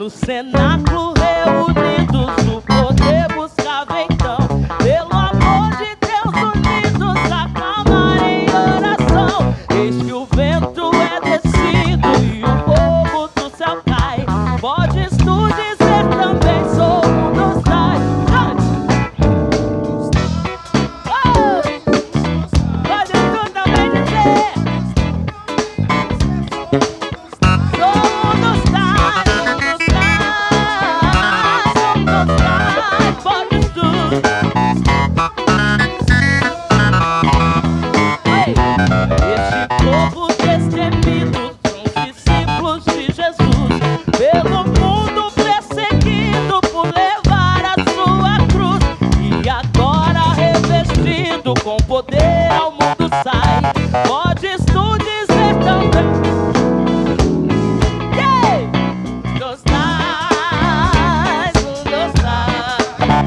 No cenáculo reunidos, o poder buscava então, pelo amor de Deus unidos, aclamar em oração. Eis que o vento é descido e o fogo do céu cai. Podes tu dizer também, sou um dos tais. Podes tu também dizer, sou um dos tais, um dos tais, um dos tais. Podes tu. Este povo destemido são os discípulos de Jesus, pelo mundo perseguido por levar a sua cruz, e agora revestido com poder ao mundo sai. Podes tu dizer também, yeah! Dos tais, dos tais,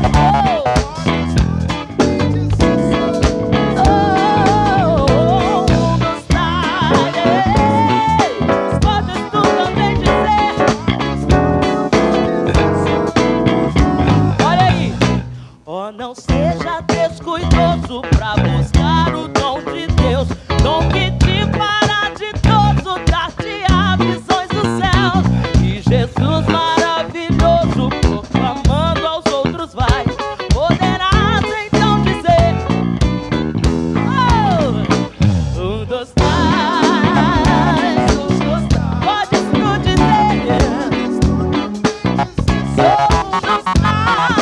não seja descuidoso pra buscar o dom de Deus, dom que te fará ditoso, dar-te a visões dos céus. E Jesus maravilhoso, proclamando aos outros vai, poderás então dizer, oh, um dos tais, um dos tais. Podes tu dizer, sou um dos tais.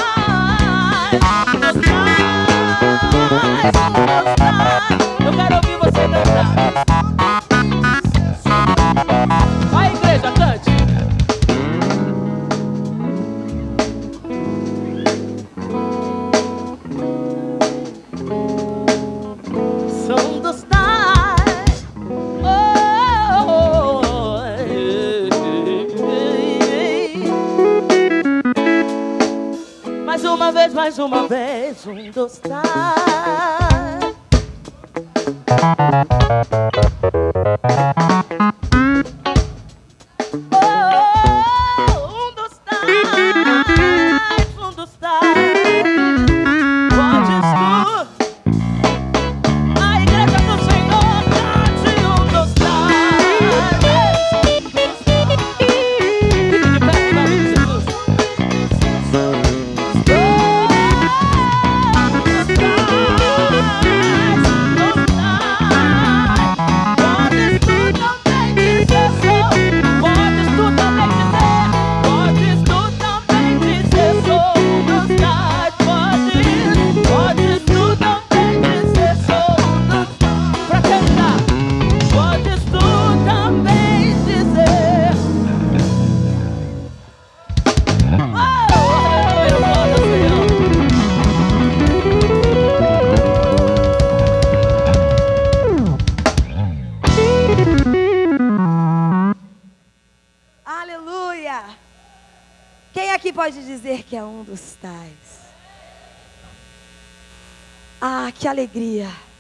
Eu quero ouvir você cantar. Vai, igreja, cante. São dos tais. Mais uma vez, um dos tais. Um dos tais. Podes tu, a igreja do Senhor, cante um dos tais. Fique de pé em nome de Jesus. Aleluia! Quem aqui pode dizer que é um dos tais? Ah, que alegria!